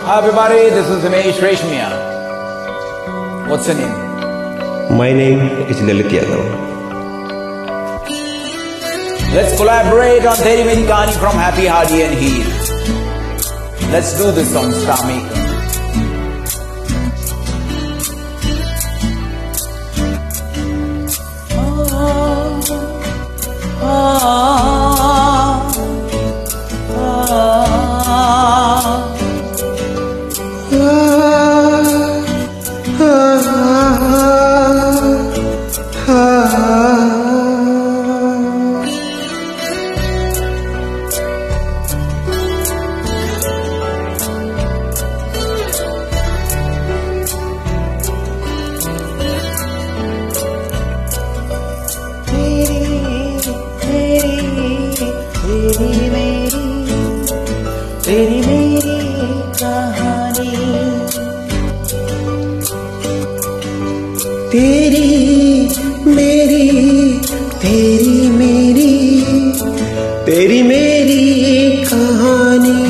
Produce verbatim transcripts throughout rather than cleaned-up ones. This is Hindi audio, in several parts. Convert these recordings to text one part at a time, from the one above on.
Hi everybody, this is Himesh Reshmiya. What's your name? My name is Lalit Yadav. Let's collaborate on Teri Meri Kahani from Happy, Hardy and Heal. Let's do this song, Star Maker. तेरी मेरी कहानी, तेरी मेरी तेरी मेरी तेरी मेरी कहानी।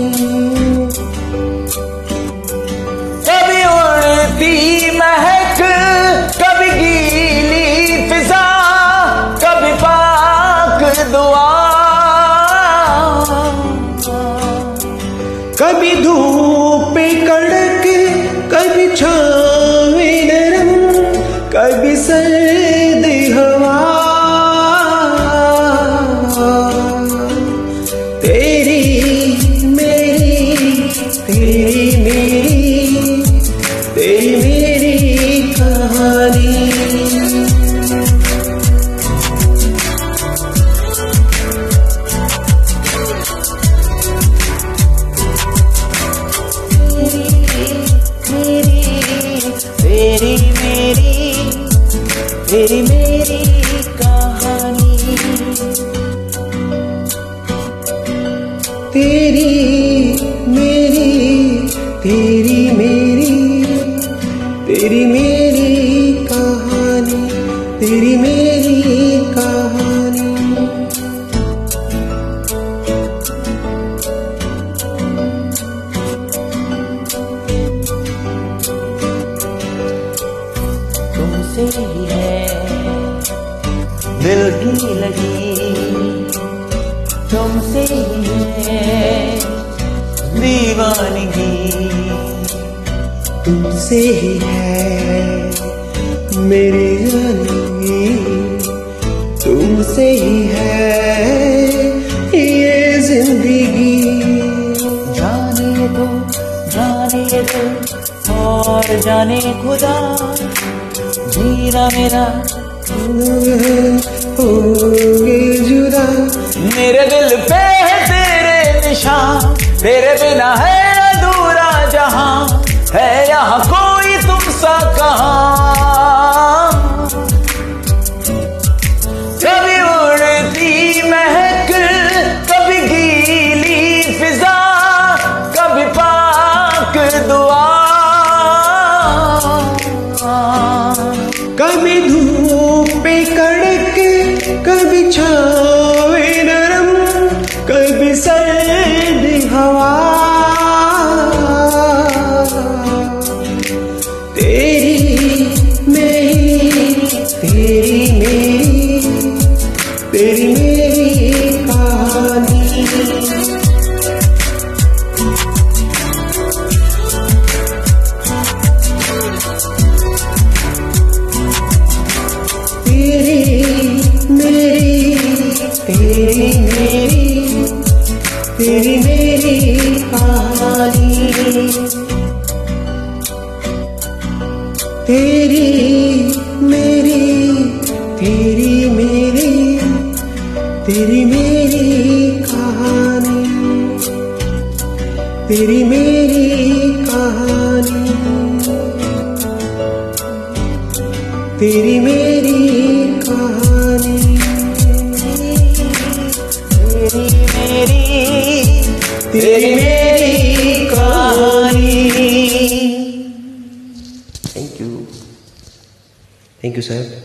कभी उड़ती महक, कभी गीली फिजा, कभी पाक दुआ, कभी धूप कड़क, कभी छावे नरम, कभी सर्द हवा। तेरी मेरी तेरी मेरी तेरी मेरी कहानी। तेरी मेरी तेरी मेरी कहानी, तेरी मेरी तेरी मेरी तेरी मेरी कहानी, तेरी मेरी कहानी। तुमसे ही है दिल की लगी, तुमसे ही है दीवानगी, तुमसे ही है मेरी जानी, तुमसे ही है ये जिंदगी। जाने दो जाने दो और जाने खुदा, जीना मेरा होगे जुदा। मेरे दिल पे है तेरे निशान, तेरे बिना है अधूरा जहां, है यहाँ कोई तुम सा कहां। कभी उड़ती महक, कभी गीली फिजा, कभी पाक दुआ, कभी धूप कड़क, कभी छावे नरम, कभी सर्द हवा। तेरी मेरी तेरी मेरी तेरी मेरी कहानी। तेरी मेरी तेरी मेरी तेरी मेरी कहानी, तेरी मेरी तेरी मेरी तेरी मेरी कहानी, तेरी मेरी कहानी, तेरी मेरी कहानी, तेरी मेरी तेरी मेरी कहानी। Thank you. Thank you, sir.